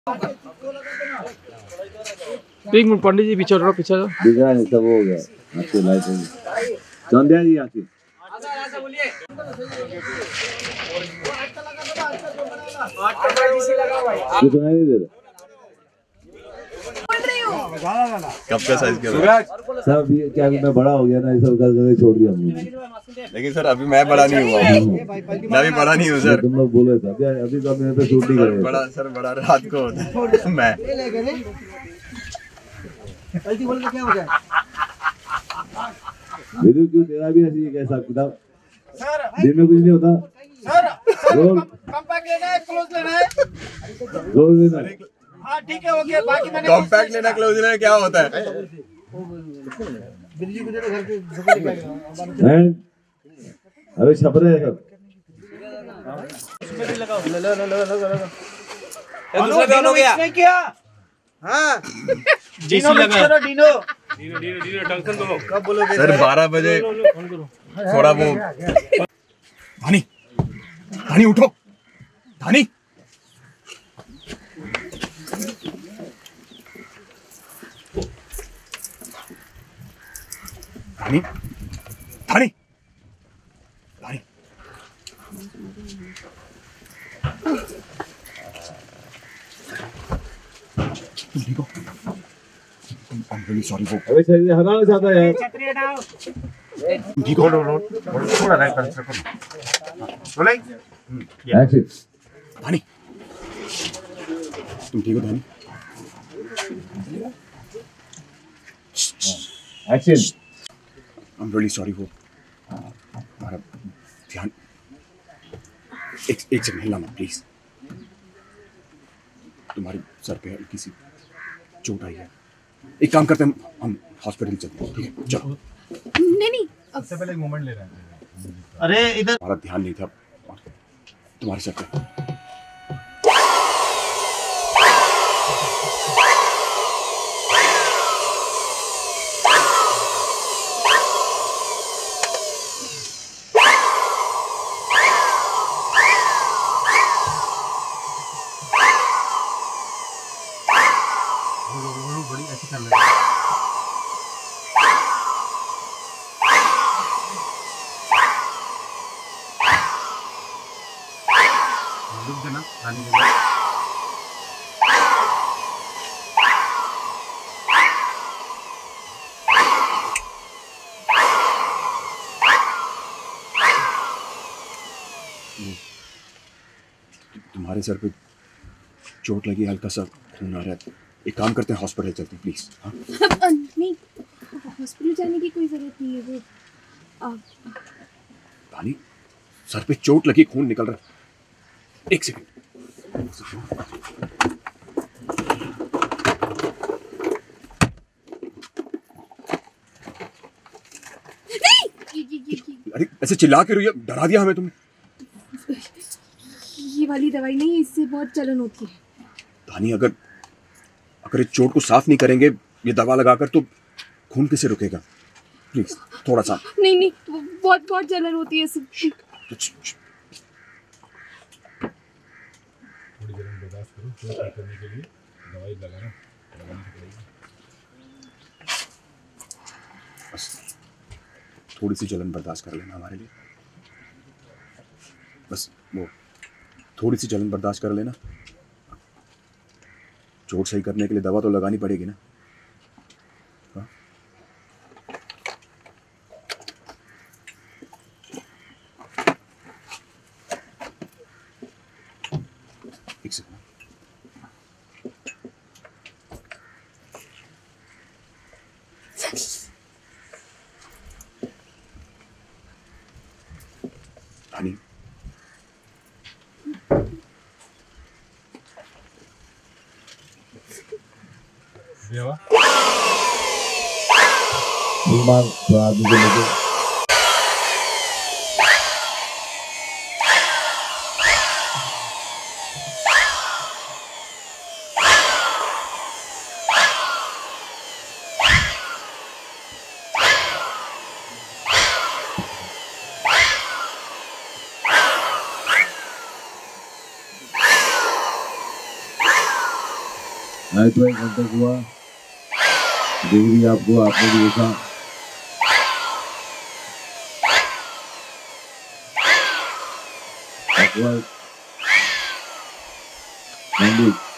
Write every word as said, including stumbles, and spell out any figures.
एक मिनट पंडित जी पीछे रहो, पीछे दिख रहा है सब हो गया। अच्छी लाइट चंदिया जी आती सुनाई नहीं दे रहा। कब का साइज क्या सब ये क्या मैं बड़ा हो गया ना, ये सब कर छोड़ दिया हमने। लेकिन सर अभी मैं बड़ा नहीं हुआ हूँ, मैं अभी बड़ा नहीं हूँ सर। तुम लोग बोले थे अभी तो मेरे पे शूट नहीं करेंगे। बड़ा सर बड़ा रात को होता है। मैं गलती बोल के क्या हो गया? वीडियो क्यों तेरा भी ऐसी है कैसा किताब दिन में कुछ नहीं होता सर कॉम्पैक्ट लेना है, क्लोज लेना है? क्लोज लेना है। हाँ ठीक है, ओके। बाकी मैंने कॉम्पैक्ट लेना क्लोज लेना क्या होता है? बिल्ली को दे दो घर पे झोपड़ी पे। हैं अरे छप रहे हैं सब। ले लो ले लो ले लो। दूसरा क्या हो गया? नहीं किया। हाँ डीनो मिक्स करो, डीनो डीनो डीनो डीनो टंकन दो। कब बोलोगे सर? बारह बजे थोड़ा वो धानी धानी उठो धानी। धानी धानी धानी तुम ठीक हो? I'm really sorry वो। अबे सही हटाना चाहता है यार। छतरी हटाओ। तुम ठीक हो? थोड़ा राइट कर सको। बोले एक्शन धानी तुम ठीक हो धानी? एक्शन I'm really sorry वो हमारा ध्यान एक एक सेकंड हिलना मत प्लीज। तुम्हारे सर पे हल्की सी चोट आई है। एक काम करते हैं हम हॉस्पिटल चलते हैं, ठीक है? चलो। नहीं नहीं सबसे पहले एक मोमेंट ले रहे हैं। अरे इधर हमारा ध्यान नहीं था तुम्हारे सर पे। बड़ी ऐसी कर ले। रुक देना खाने के लिए। तुम्हारे सर पे चोट लगी, हल्का सा खून आ रहा है। एक काम करते हैं हॉस्पिटल चलते हैं प्लीज। हाँ नहीं, हॉस्पिटल जाने की कोई जरूरत नहीं है। वो पानी सर पे चोट लगी, खून निकल रहा है। एक सेकंड। अरे ऐसे चिल्ला के रोइए, डरा दिया हमें तुमने। ये वाली दवाई नहीं, इससे बहुत जलन होती है। धानी अगर अगर इस चोट को साफ नहीं करेंगे ये दवा लगाकर तो खून कैसे रुकेगा? प्लीज थोड़ा सा। नहीं नहीं, बहुत बहुत जलन होती है इससे। थोड़ी जलन बर्दाश्त करो, तो ठीक करने के लिए दवाई लगाना लगानी पड़ेगी। बस थोड़ी सी जलन बर्दाश्त कर लेना हमारे लिए। बस वो थोड़ी सी जलन बर्दाश्त कर लेना। चोट सही करने के लिए दवा तो लगानी पड़ेगी ना। हाँ? एक सेकंड। हनी देवा सलमान तो आदमी को लेके आई तो एक घंटे हुआ, डिग्री आपको आपने भी देखा। Edward, Mandy,